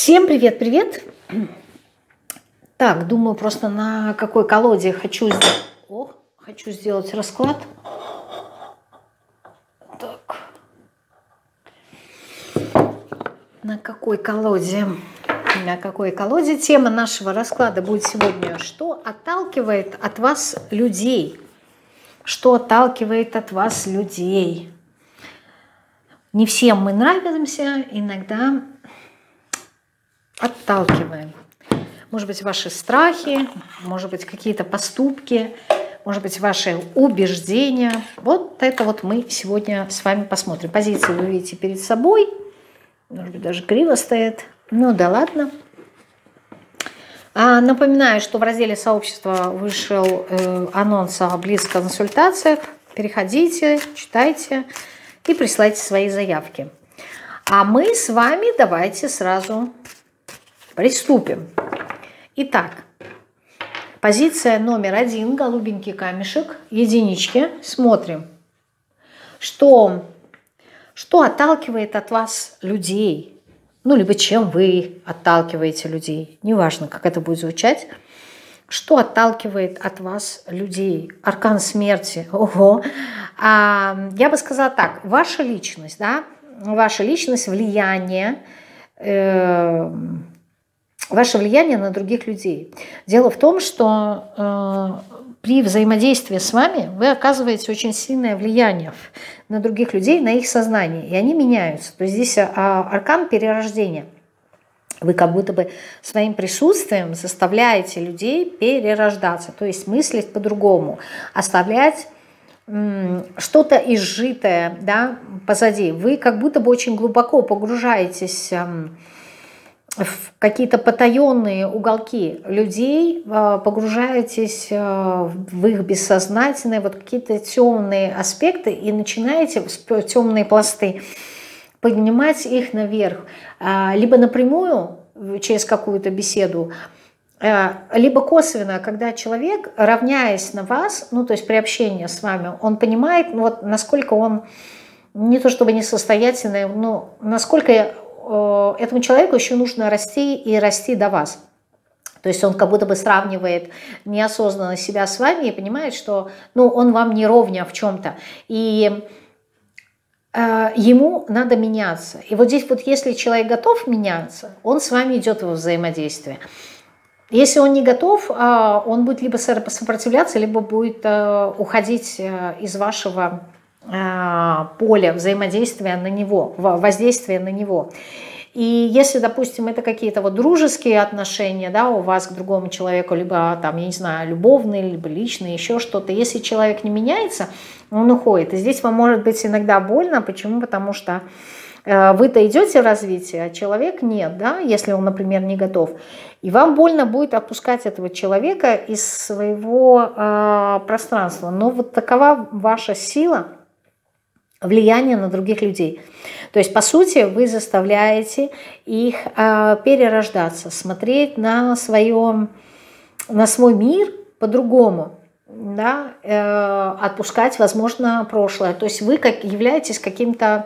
Всем привет-привет! Так, думаю, просто на какой колоде хочу сделать расклад. Так. На какой колоде? На какой колоде? Тема нашего расклада будет сегодня: что отталкивает от вас людей? Что отталкивает от вас людей? Не всем мы нравимся, иногда отталкиваем. Может быть, ваши страхи, может быть, какие-то поступки, может быть, ваши убеждения. Вот это вот мы сегодня с вами посмотрим. Позиции вы видите перед собой. Может быть, даже криво стоит. Ну да ладно. Напоминаю, что в разделе сообщества вышел анонс о блиц-консультациях. Переходите, читайте и присылайте свои заявки. А мы с вами давайте сразу приступим. Итак, позиция номер 1, голубенький камешек, единички. Смотрим, что отталкивает от вас людей. Ну, либо чем вы отталкиваете людей. Неважно, как это будет звучать. Что отталкивает от вас людей? Аркан смерти. Ого. Я бы сказала так. Ваша личность, да? Ваша личность, влияние, ваше влияние на других людей. Дело в том, что при взаимодействии с вами вы оказываете очень сильное влияние на других людей, на их сознание, и они меняются. То есть здесь аркан перерождения. Вы как будто бы своим присутствием заставляете людей перерождаться, то есть мыслить по-другому, оставлять что-то изжитое, да, позади. Вы как будто бы очень глубоко погружаетесь в какие-то потаенные уголки людей, погружаетесь в их бессознательные, вот какие-то темные аспекты и начинаете темные пласты поднимать их наверх, либо напрямую через какую-то беседу, либо косвенно, когда человек, равняясь на вас, ну то есть при общении с вами, он понимает, вот насколько он не то чтобы несостоятельный, но насколько этому человеку еще нужно расти и расти до вас. То есть он как будто бы сравнивает неосознанно себя с вами и понимает, что он вам не ровня в чем-то. И ему надо меняться. И вот здесь вот если человек готов меняться, он с вами идет во взаимодействие. Если он не готов, он будет либо сопротивляться, либо будет уходить из вашего поля взаимодействия на него, воздействия на него. И если, допустим, это какие-то вот дружеские отношения, да, у вас к другому человеку, либо там, я не знаю, любовные, либо личные, еще что-то, если человек не меняется, он уходит. И здесь вам может быть иногда больно. Почему? Потому что вы-то идете в развитие, а человек нет, да, если он, например, не готов. И вам больно будет отпускать этого человека из своего пространства. Но вот такова ваша сила влияние на других людей. То есть, по сути, вы заставляете их перерождаться, смотреть на свой мир по-другому, да, отпускать, возможно, прошлое. То есть вы являетесь каким-то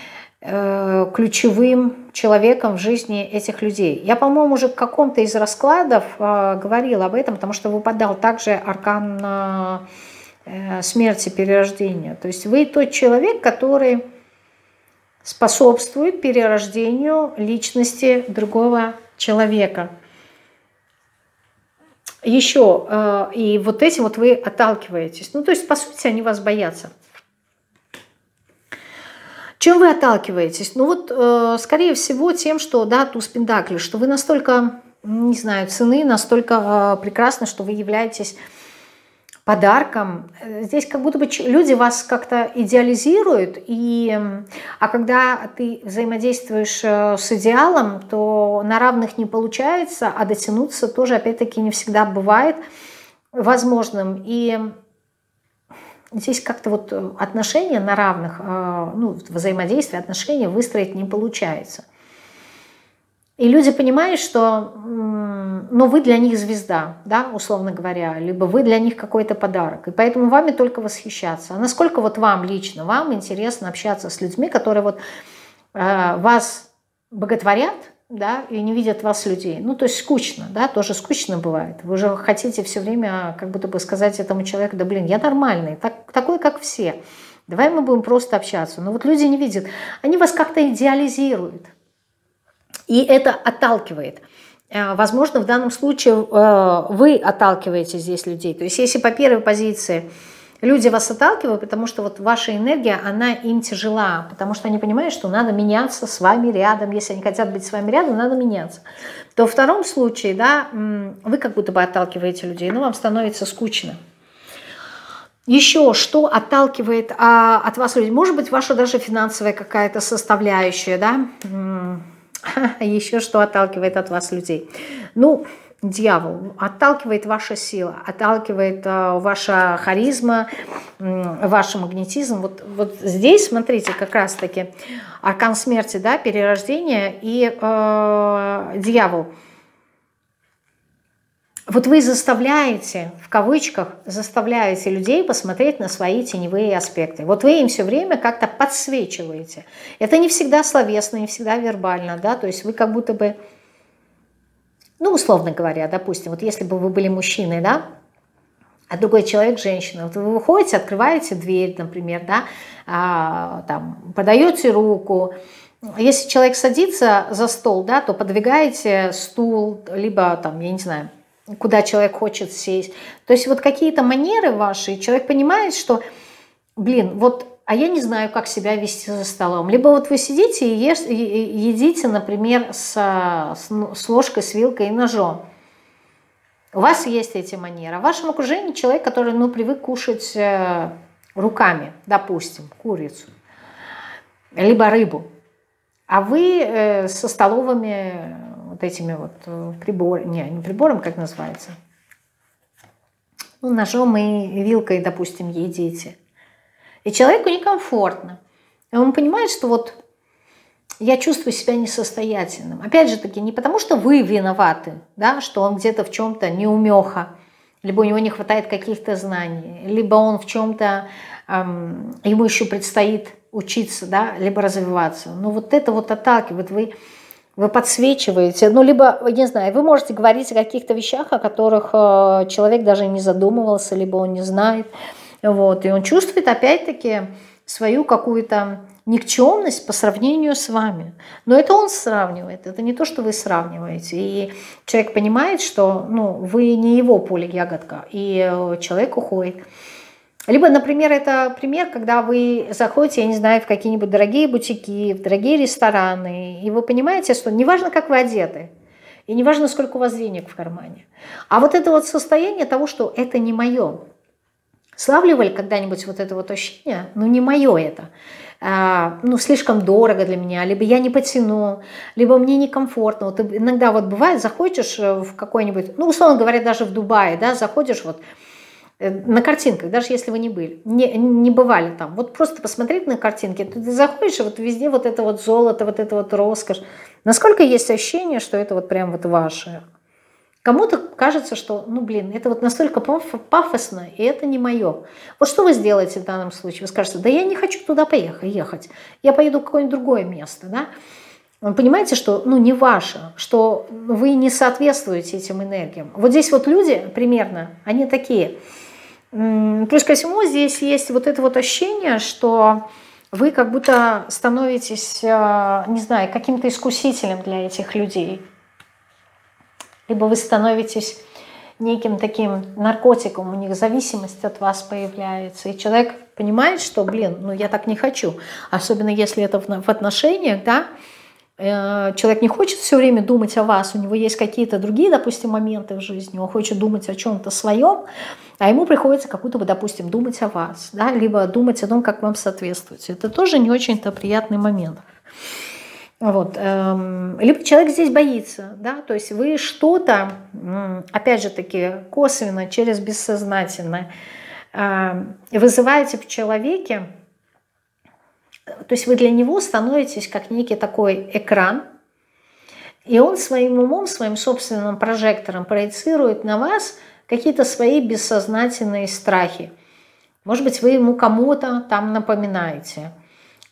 ключевым человеком в жизни этих людей. Я, по-моему, уже в каком-то из раскладов говорила об этом, потому что выпадал также аркан смерти, перерождения. То есть вы тот человек, который способствует перерождению личности другого человека. Еще, и вот этим вот вы отталкиваетесь. Ну, то есть, по сути, они вас боятся. Чем вы отталкиваетесь? Ну, вот, скорее всего, тем, что, да, туз пентаклей, что вы настолько, не знаю, ценны, настолько прекрасны, что вы являетесь подарком. Здесь как будто бы люди вас как-то идеализируют, а когда ты взаимодействуешь с идеалом, то на равных не получается, а дотянуться тоже, опять-таки, не всегда бывает возможным. И здесь как-то вот отношения на равных, взаимодействие, отношения выстроить не получается. И люди понимают, что вы для них звезда, да, условно говоря, либо вы для них какой-то подарок. И поэтому вами только восхищаться. А насколько вот вам лично, вам интересно общаться с людьми, которые вот вас боготворят, да, и не видят вас людей. Ну, то есть скучно, да, тоже скучно бывает. Вы же хотите все время как будто бы сказать этому человеку: да блин, я нормальный, такой, как все. Давай мы будем просто общаться. Но вот люди не видят. Они вас как-то идеализируют. И это отталкивает. Возможно, в данном случае вы отталкиваете здесь людей. То есть если по первой позиции люди вас отталкивают, потому что вот ваша энергия, она им тяжела, потому что они понимают, что надо меняться с вами рядом. Если они хотят быть с вами рядом, надо меняться. То во втором случае, да, вы как будто бы отталкиваете людей, но вам становится скучно. Еще что отталкивает от вас людей? Может быть, ваша даже финансовая какая-то составляющая, да? Еще что отталкивает от вас людей? Ну, дьявол. Отталкивает ваша сила, отталкивает ваша харизма, ваш магнетизм. Вот здесь, смотрите, как раз-таки аркан смерти, да, перерождение и дьявол. Вот вы заставляете, в кавычках, заставляете людей посмотреть на свои теневые аспекты. Вот вы им все время как-то подсвечиваете. Это не всегда словесно, не всегда вербально, да, то есть вы как будто бы, ну, условно говоря, допустим, вот если бы вы были мужчиной, да, а другой человек женщина, вот вы выходите, открываете дверь, например, да, там, подаете руку. Если человек садится за стол, да, то подвигаете стул, либо там, я не знаю, куда человек хочет сесть. То есть вот какие-то манеры ваши, человек понимает, что, блин, вот, а я не знаю, как себя вести за столом. Либо вот вы сидите и едите, например, с ложкой, с вилкой и ножом. У вас есть эти манеры. А в вашем окружении человек, который, ну, привык кушать руками, допустим, курицу, либо рыбу. А вы со столовыми вот этими вот приборами, не прибором, как называется, ну, ножом и вилкой, допустим, едите. И человеку некомфортно. И он понимает, что вот я чувствую себя несостоятельным. Опять же таки, не потому что вы виноваты, да, что он где-то в чем-то неумеха, либо у него не хватает каких-то знаний, либо он в чем-то, ему еще предстоит учиться, да, либо развиваться. Но вот это вот отталкивает, вы подсвечиваете, ну, либо, не знаю, вы можете говорить о каких-то вещах, о которых человек даже не задумывался, либо он не знает, вот, и он чувствует, опять-таки, свою какую-то никчемность по сравнению с вами. Но это он сравнивает, это не то, что вы сравниваете. И человек понимает, что, ну, вы не его поле ягодка, и человек уходит. Либо, например, это пример, когда вы заходите, я не знаю, в какие-нибудь дорогие бутики, в дорогие рестораны, и вы понимаете, что неважно, как вы одеты, и неважно, сколько у вас денег в кармане, а вот это вот состояние того, что это не мое. Славливали когда-нибудь вот это вот ощущение? Ну, не мое это. Ну, слишком дорого для меня, либо я не потяну, либо мне некомфортно. Вот иногда вот бывает, заходишь в какой-нибудь, ну, условно говоря, даже в Дубае, да, заходишь вот на картинках, даже если вы не были, не бывали там, вот просто посмотреть на картинки, ты заходишь, и вот везде вот это вот золото, вот это вот роскошь. Насколько есть ощущение, что это вот прям вот ваше? Кому-то кажется, что, ну, блин, это вот настолько пафосно, и это не мое. Вот что вы сделаете в данном случае? Вы скажете: да я не хочу туда ехать, я поеду в какое-нибудь другое место, да? Вы понимаете, что, ну, не ваше, что вы не соответствуете этим энергиям. Вот здесь вот люди примерно, они такие. Плюс ко всему здесь есть вот это вот ощущение, что вы как будто становитесь, не знаю, каким-то искусителем для этих людей. Либо вы становитесь неким таким наркотиком, у них зависимость от вас появляется. И человек понимает, что, блин, ну я так не хочу. Особенно если это в отношениях, да, человек не хочет все время думать о вас, у него есть какие-то другие, допустим, моменты в жизни, он хочет думать о чем-то своем, а ему приходится как будто бы, допустим, думать о вас, да, либо думать о том, как вам соответствовать. Это тоже не очень-то приятный момент. Вот. Либо человек здесь боится, да, то есть вы что-то, опять же таки, косвенно, через бессознательное вызываете в человеке, то есть вы для него становитесь как некий такой экран, и он своим умом, своим собственным прожектором проецирует на вас какие-то свои бессознательные страхи. Может быть, вы ему кому-то там напоминаете.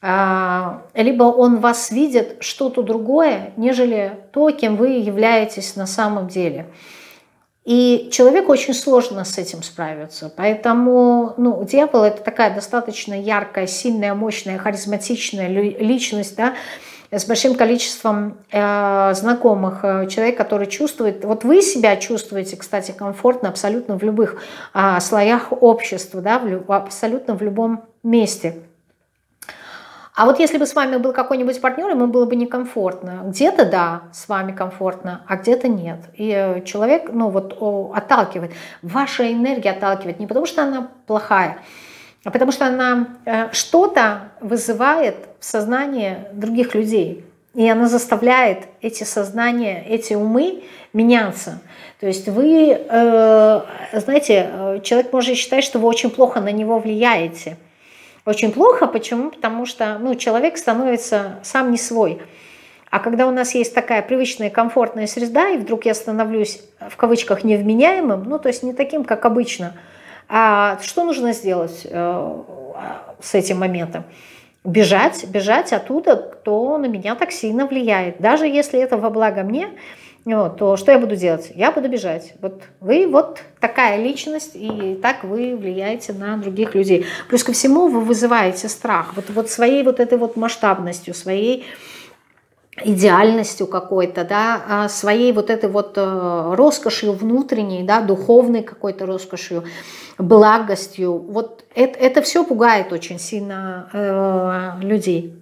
либо он вас видит что-то другое, нежели то, кем вы являетесь на самом деле. И человеку очень сложно с этим справиться. Поэтому дьявол — это такая достаточно яркая, сильная, мощная, харизматичная личность, да, с большим количеством знакомых, человек, который чувствует, вот вы себя чувствуете, кстати, комфортно абсолютно в любых слоях общества, да, абсолютно в любом месте. А вот если бы с вами был какой-нибудь партнер, ему было бы некомфортно. Где-то да, с вами комфортно, а где-то нет. И человек, отталкивает. Ваша энергия отталкивает не потому, что она плохая, а потому что она что-то вызывает в сознании других людей. И она заставляет эти сознания, эти умы меняться. То есть вы, знаете, человек может считать, что вы очень плохо на него влияете. Очень плохо, почему? Потому что человек становится сам не свой. А когда у нас есть такая привычная, комфортная среда, и вдруг я становлюсь, в кавычках, невменяемым, то есть не таким, как обычно, что нужно сделать с этим моментом? Бежать оттуда, кто на меня так сильно влияет. Даже если это во благо мне, то что я буду делать? Я буду бежать. Вот вы вот такая личность, и так вы влияете на других людей. Плюс ко всему вы вызываете страх. Вот своей вот этой вот масштабностью, своей идеальностью какой-то, да, своей вот этой вот роскошью внутренней, да, духовной какой-то роскошью, благостью. Вот это все пугает очень сильно людей.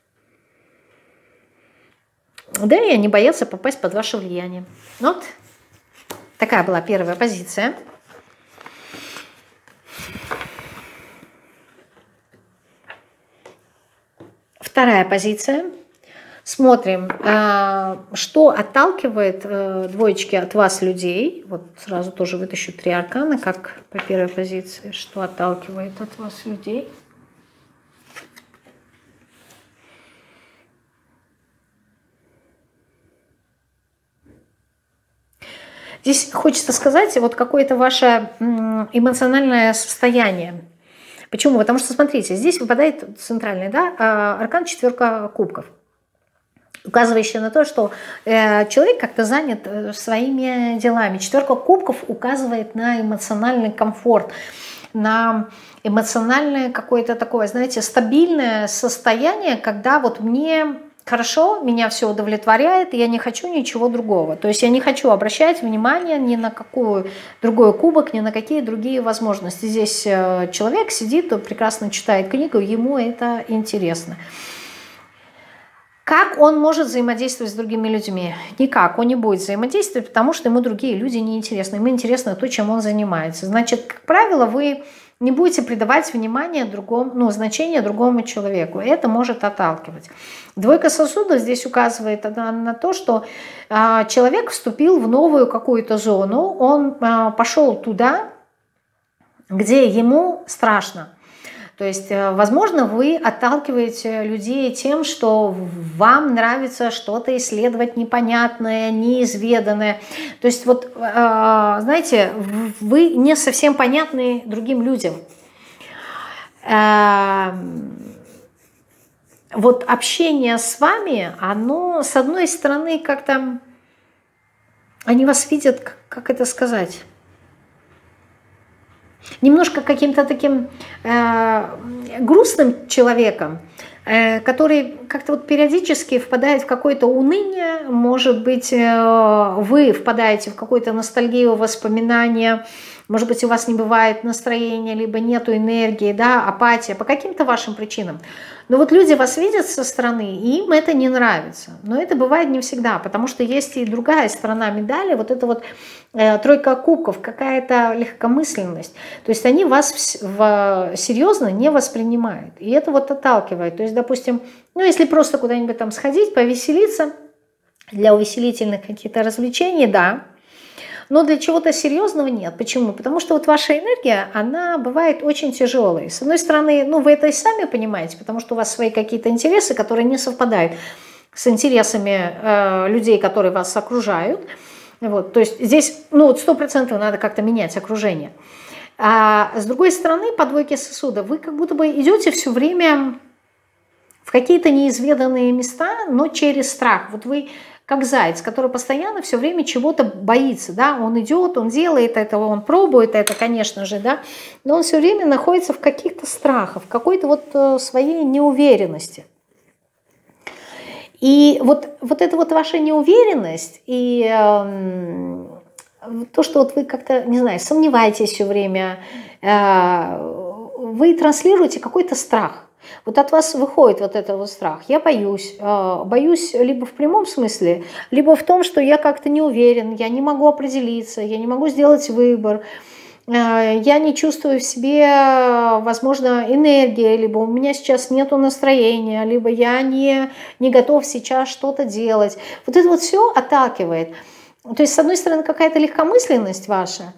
Да, и они боятся попасть под ваше влияние. Вот такая была первая позиция. Вторая позиция. Смотрим, что отталкивает двоечки от вас людей. Вот сразу тоже вытащу 3 аркана, как по первой позиции. Что отталкивает от вас людей. Здесь хочется сказать, вот какое-то ваше эмоциональное состояние. Почему? Потому что, смотрите, здесь выпадает центральный, да, аркан 4 кубков, указывающий на то, что человек как-то занят своими делами. 4 кубков указывает на эмоциональный комфорт, на эмоциональное какое-то такое, знаете, стабильное состояние, когда вот мне хорошо, меня все удовлетворяет, и я не хочу ничего другого. То есть я не хочу обращать внимание ни на какой другой кубок, ни на какие другие возможности. Здесь человек сидит, прекрасно читает книгу, ему это интересно. Как он может взаимодействовать с другими людьми? Никак, он не будет взаимодействовать, потому что ему другие люди не интересны. Ему интересно то, чем он занимается. Значит, как правило, вы не будете придавать внимание значение другому человеку. Это может отталкивать. 2 сосудов здесь указывает на то, что человек вступил в новую какую-то зону, он пошел туда, где ему страшно. То есть, возможно, вы отталкиваете людей тем, что вам нравится что-то исследовать непонятное, неизведанное. То есть, вот, знаете, вы не совсем понятны другим людям. Вот общение с вами, оно, с одной стороны, как-то, они вас видят, как это сказать, немножко каким-то таким грустным человеком, который как-то вот периодически впадает в какое-то уныние, может быть, вы впадаете в какую-то ностальгию, воспоминания, может быть, у вас не бывает настроения, либо нету энергии, да, апатия, по каким-то вашим причинам. Но вот люди вас видят со стороны, и им это не нравится. Но это бывает не всегда, потому что есть и другая сторона медали, вот это вот 3 кубков, какая-то легкомысленность. То есть они вас серьезно не воспринимают. И это вот отталкивает. То есть, допустим, если просто куда-нибудь там сходить, повеселиться, для увеселительных каких-то развлечений, да, но для чего-то серьезного нет. Почему? Потому что вот ваша энергия, она бывает очень тяжелой. С одной стороны, вы это и сами понимаете, потому что у вас свои какие-то интересы, которые не совпадают с интересами людей, которые вас окружают. Вот, то есть здесь 100% надо как-то менять окружение. А с другой стороны, по 2 сосудов, вы как будто бы идете все время в какие-то неизведанные места, но через страх. Вот вы как заяц, который постоянно все время чего-то боится, да, он идет, он делает это, он пробует это, конечно же, да, но он все время находится в каких-то страхах, в какой-то вот своей неуверенности. И вот эта вот ваша неуверенность и то, что вот вы как-то, не знаю, сомневаетесь все время, вы транслируете какой-то страх. Вот от вас выходит вот этот вот страх. Я боюсь. Боюсь либо в прямом смысле, либо в том, что я как-то не уверен, я не могу определиться, я не могу сделать выбор, я не чувствую в себе, возможно, энергии, либо у меня сейчас нет настроения, либо я не готов сейчас что-то делать. Вот это вот все отталкивает. То есть, с одной стороны, какая-то легкомысленность ваша,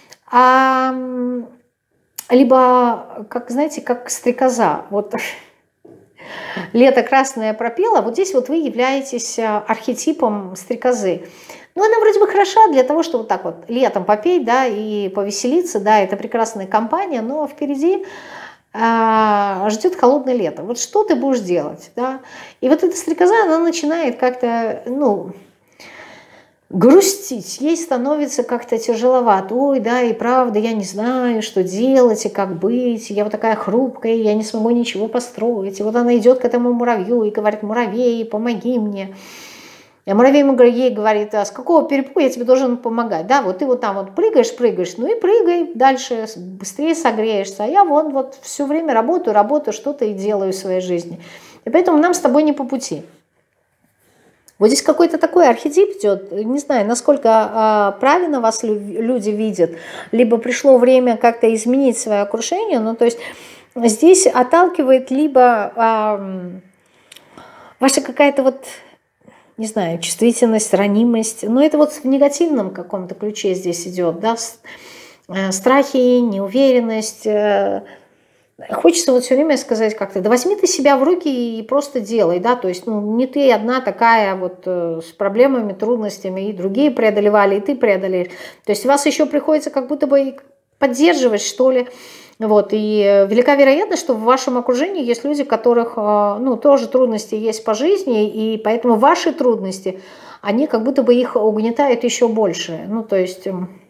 либо, как, знаете, как стрекоза. Вот лето красное пропело, вот здесь вот вы являетесь архетипом стрекозы. Ну, она вроде бы хороша для того, чтобы вот так вот летом попеть, да, и повеселиться, да, это прекрасная компания, но впереди ждет холодное лето. Вот что ты будешь делать, да? И вот эта стрекоза, она начинает как-то, ну, грустить, ей становится как-то тяжеловато. Ой, да, и правда, я не знаю, что делать и как быть. Я вот такая хрупкая, я не смогу ничего построить. И вот она идет к этому муравью и говорит: муравей, помоги мне. А муравей ей говорит: а с какого перепуга я тебе должен помогать? Да, вот ты вот там вот прыгаешь, ну и прыгай дальше, быстрее согреешься. А я вон вот все время работаю, что-то и делаю в своей жизни. И поэтому нам с тобой не по пути. Вот здесь какой-то такой архетип идет, не знаю, насколько правильно вас люди видят, либо пришло время как-то изменить свое окружение, ну то есть здесь отталкивает либо ваша какая-то вот, не знаю, чувствительность, ранимость, но это вот в негативном каком-то ключе здесь идет, да, страхи, неуверенность. Хочется вот все время сказать как-то: да возьми ты себя в руки и просто делай, да, то есть, ну, не ты одна такая вот с проблемами, трудностями, и другие преодолевали, и ты преодолеешь. То есть вас еще приходится как будто бы поддерживать, что ли, вот, и велика вероятность, что в вашем окружении есть люди, у которых, ну, тоже трудности есть по жизни, и поэтому ваши трудности, они как будто бы их угнетают еще больше, ну, то есть...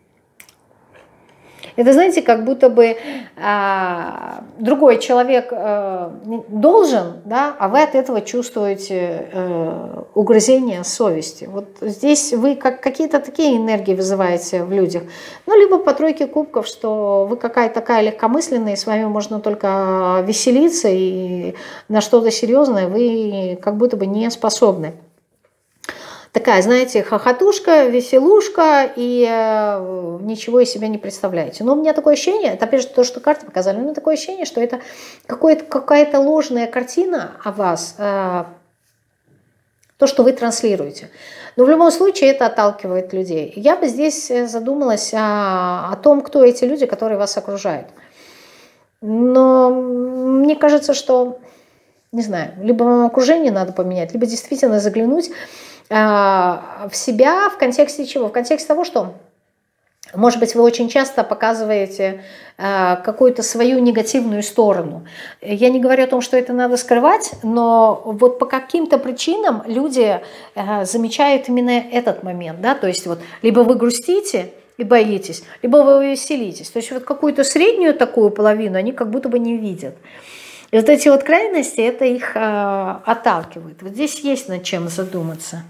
Это, знаете, как будто бы другой человек должен, да, а вы от этого чувствуете угрызение совести. Вот здесь вы как какие-то такие энергии вызываете в людях. Ну, либо по тройке кубков, что вы какая-то такая легкомысленная, и с вами можно только веселиться, и на что-то серьезное вы как будто бы не способны. Такая, знаете, хохотушка, веселушка, и ничего из себя не представляете. Но у меня такое ощущение, это опять же то, что карты показали, у меня такое ощущение, что это какая-то ложная картина о вас, то, что вы транслируете. Но в любом случае это отталкивает людей. Я бы здесь задумалась о том, кто эти люди, которые вас окружают. Но мне кажется, что, не знаю, либо вам окружение надо поменять, либо действительно заглянуть в себя в контексте чего? В контексте того, что, может быть, вы очень часто показываете какую-то свою негативную сторону. Я не говорю о том, что это надо скрывать, но вот по каким-то причинам люди замечают именно этот момент, да, то есть вот либо вы грустите и боитесь, либо вы веселитесь, то есть вот какую-то среднюю такую половину они как будто бы не видят. И вот эти вот крайности, это их отталкивает. Вот здесь есть над чем задуматься.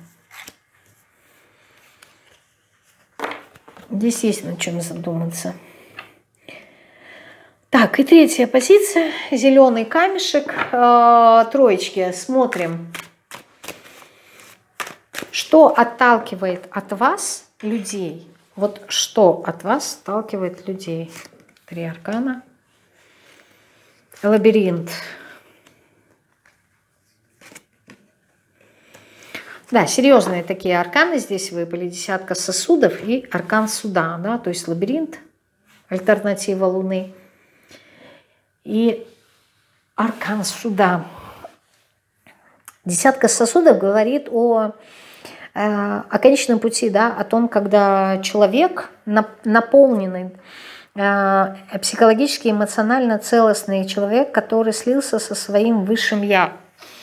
Здесь есть над чем задуматься. Так, и третья позиция. Зеленый камешек. Троечки. Смотрим. Что отталкивает от вас людей? Вот что от вас отталкивает людей? 3 аркана. Лабиринт. Да, серьезные такие арканы здесь выпали. 10 сосудов и аркан суда. Да, то есть лабиринт, альтернатива Луны. И аркан суда. 10 сосудов говорит о конечном пути, да, о том, когда человек наполненный, психологически, эмоционально целостный человек, который слился со своим высшим «я».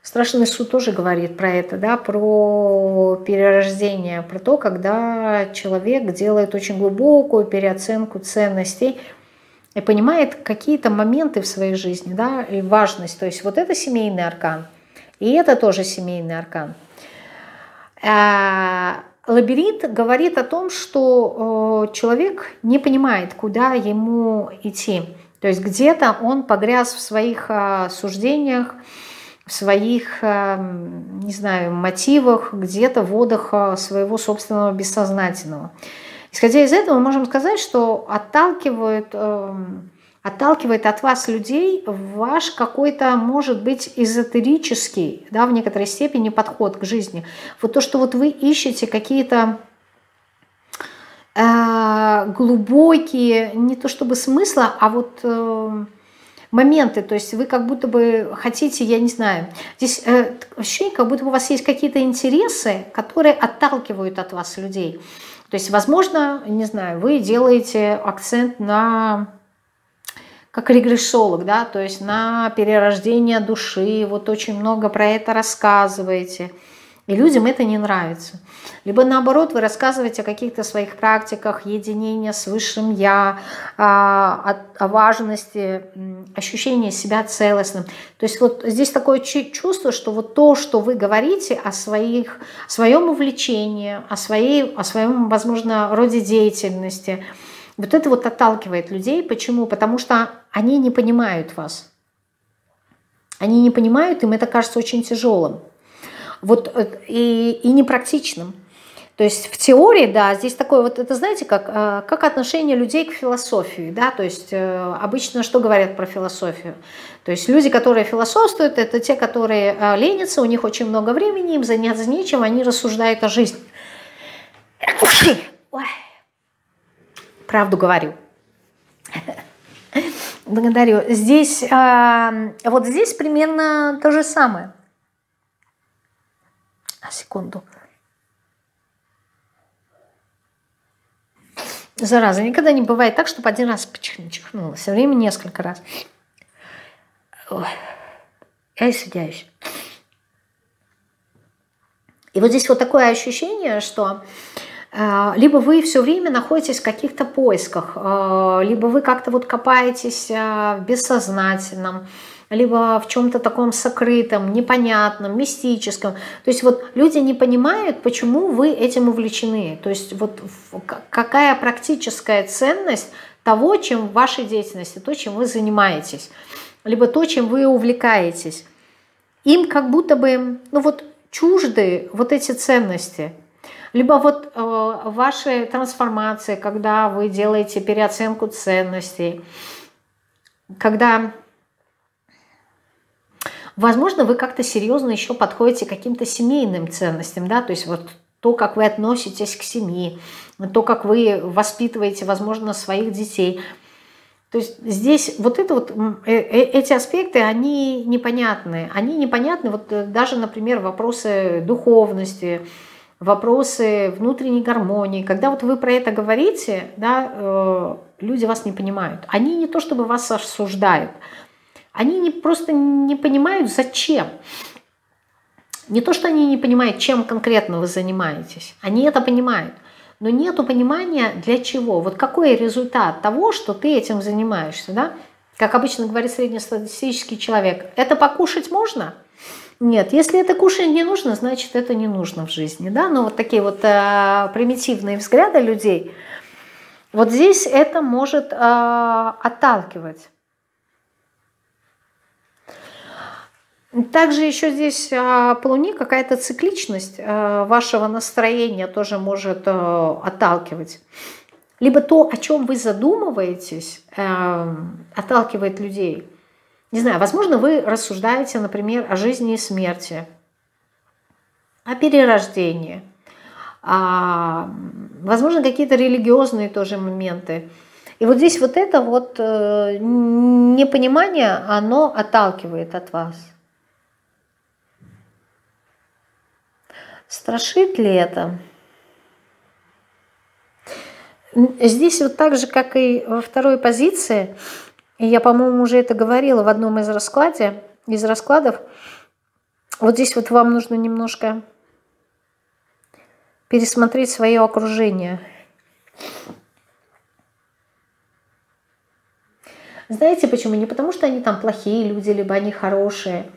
Страшный суд тоже говорит про это, да, про перерождение, про то, когда человек делает очень глубокую переоценку ценностей и понимает какие-то моменты в своей жизни, да, и важность. То есть вот это семейный аркан, и это тоже семейный аркан. Лабиринт говорит о том, что человек не понимает, куда ему идти. То есть где-то он погряз в своих суждениях, в своих, не знаю, мотивах, где-то в водах своего собственного бессознательного. Исходя из этого, мы можем сказать, что отталкивает от вас людей ваш какой-то, может быть, эзотерический, да, в некоторой степени подход к жизни. Вот то, что вот вы ищете какие-то глубокие, не то чтобы смысла, а вот моменты, то есть вы как будто бы хотите, я не знаю, здесь ощущение, как будто бы у вас есть какие-то интересы, которые отталкивают от вас людей. То есть, возможно, не знаю, вы делаете акцент на, как регрессолог, да, то есть на перерождение души, вот очень много про это рассказываете, и людям это не нравится. Либо наоборот, вы рассказываете о каких-то своих практиках единения с Высшим Я, о важности ощущения себя целостным. То есть вот здесь такое чувство, что вот то, что вы говорите о своем увлечении, о своем, возможно, роде деятельности, вот это вот отталкивает людей. Почему? Потому что они не понимают вас. Они не понимают, им это кажется очень тяжелым. Вот, и непрактичным. То есть в теории, да, здесь такое вот, это знаете, как отношение людей к философии, да, то есть обычно что говорят про философию? То есть люди, которые философствуют, это те, которые ленятся, у них очень много времени, им заняться нечем, они рассуждают о жизни. Ой. Правду говорю. Благодарю. Здесь, вот здесь примерно то же самое. Секунду. Зараза, никогда не бывает так, чтобы один раз чихнула. Все время несколько раз. Ой, я извиняюсь. И вот здесь вот такое ощущение, что либо вы все время находитесь в каких-то поисках, либо вы как-то вот копаетесь в бессознательном, либо в чем-то таком сокрытом, непонятном, мистическом. То есть вот люди не понимают, почему вы этим увлечены. То есть вот какая практическая ценность того, чем в вашей деятельности, то, чем вы занимаетесь, либо то, чем вы увлекаетесь. Им как будто бы, ну вот, чужды вот эти ценности. Либо вот ваши трансформации, когда вы делаете переоценку ценностей, когда, возможно, вы как-то серьезно еще подходите к каким-то семейным ценностям, да, то есть вот то, как вы относитесь к семье, то, как вы воспитываете, возможно, своих детей. То есть здесь вот это вот, эти аспекты, они непонятны. Они непонятны, вот даже, например, вопросы духовности, вопросы внутренней гармонии. Когда вот вы про это говорите, да, люди вас не понимают. Они не то чтобы вас осуждают, они просто не понимают, зачем. Не то, что они не понимают, чем конкретно вы занимаетесь. Они это понимают. Но нет понимания, для чего. Вот какой результат того, что ты этим занимаешься. Да? Как обычно говорит среднестатистический человек. Это покушать можно? Нет. Если это кушать не нужно, значит, это не нужно в жизни. Да? Но вот такие вот примитивные взгляды людей. Вот здесь это может отталкивать. Также еще здесь по Луне какая-то цикличность вашего настроения тоже может отталкивать. Либо то, о чем вы задумываетесь, отталкивает людей. Не знаю, возможно, вы рассуждаете, например, о жизни и смерти, о перерождении, возможно, какие-то религиозные тоже моменты. И вот здесь вот это вот непонимание, оно отталкивает от вас. Страшит ли это? Здесь вот так же, как и во второй позиции, и я, по-моему, уже это говорила в одном из раскладов, Вот здесь вот вам нужно немножко пересмотреть свое окружение. Знаете почему? Не потому, что они там плохие люди, либо они хорошие.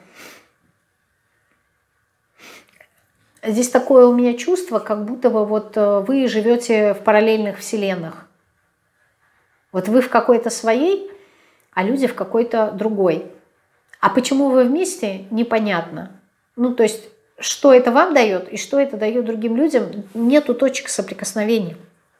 Здесь такое у меня чувство, как будто бы вот вы живете в параллельных вселенных. Вот вы в какой-то своей, а люди в какой-то другой. А почему вы вместе, непонятно. Ну, то есть, что это вам дает и что это дает другим людям, нету точек соприкосновения.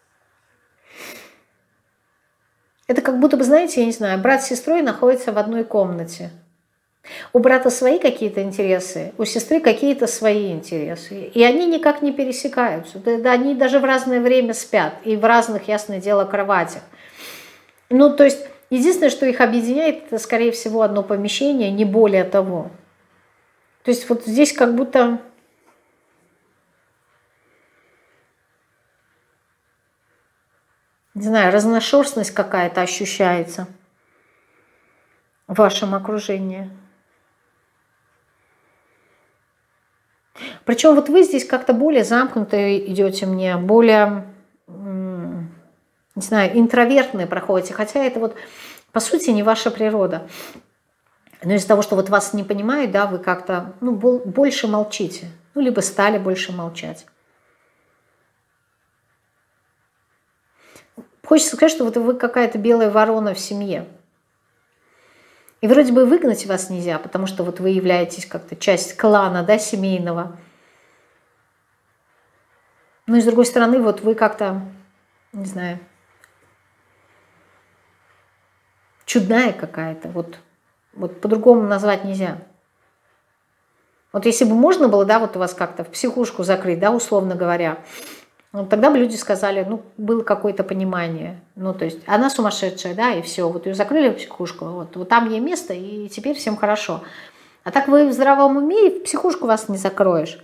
Это как будто бы, знаете, я не знаю, брат с сестрой находятся в одной комнате. У брата свои какие-то интересы, у сестры какие-то свои интересы. И они никак не пересекаются. Да, они даже в разное время спят. И в разных, ясное дело, кроватях. Ну, то есть, единственное, что их объединяет, это, скорее всего, одно помещение, не более того. То есть, вот здесь как будто... Не знаю, разношерстность какая-то ощущается в вашем окружении. Причем вот вы здесь как-то более замкнуто идете мне, более, не знаю, интровертные проходите. Хотя это вот, по сути, не ваша природа. Но из-за того, что вот вас не понимают, да, вы как-то больше молчите. Ну, либо стали больше молчать. Хочется сказать, что вот вы какая-то белая ворона в семье. И вроде бы выгнать вас нельзя, потому что вот вы являетесь как-то часть клана, да, семейного. Но и с другой стороны, вот вы как-то, не знаю, чудная какая-то. Вот по-другому назвать нельзя. Вот если бы можно было, да, вот вас как-то в психушку закрыть, да, условно говоря, вот тогда бы люди сказали, ну, было какое-то понимание. Ну, то есть она сумасшедшая, да, и все. Вот ее закрыли в психушку, вот там ей место, и теперь всем хорошо. А так вы в здравом уме, и в психушку вас не закроешь.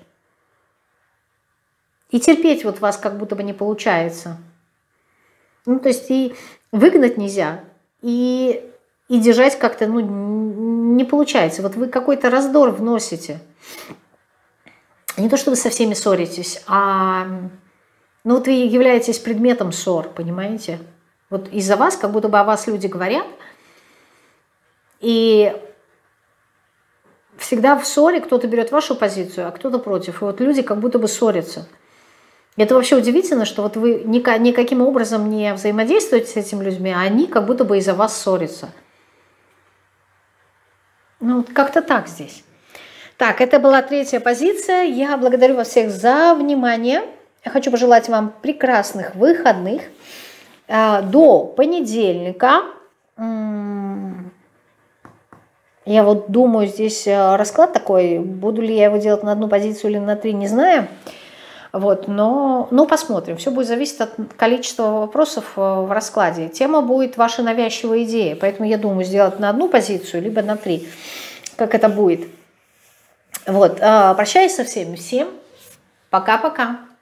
И терпеть вот вас как будто бы не получается. Ну, то есть и выгнать нельзя, и держать как-то, ну, не получается. Вот вы какой-то раздор вносите. Не то, что вы со всеми ссоритесь, а... Ну вот вы являетесь предметом ссор, понимаете? Вот из-за вас, как будто бы о вас люди говорят, и всегда в ссоре кто-то берет вашу позицию, а кто-то против. И вот люди как будто бы ссорятся. И это вообще удивительно, что вот вы никаким образом не взаимодействуете с этими людьми, а они как будто бы из-за вас ссорятся. Ну вот как-то так здесь. Так, это была третья позиция. Я благодарю вас всех за внимание. Я хочу пожелать вам прекрасных выходных. До понедельника. Я вот думаю, здесь расклад такой, буду ли я его делать на одну позицию или на 3, не знаю. Вот, но посмотрим. Все будет зависеть от количества вопросов в раскладе. Тема будет ваша навязчивая идея. Поэтому я думаю сделать на одну позицию, либо на 3. Как это будет. Вот, прощаюсь со всеми. Всем пока-пока.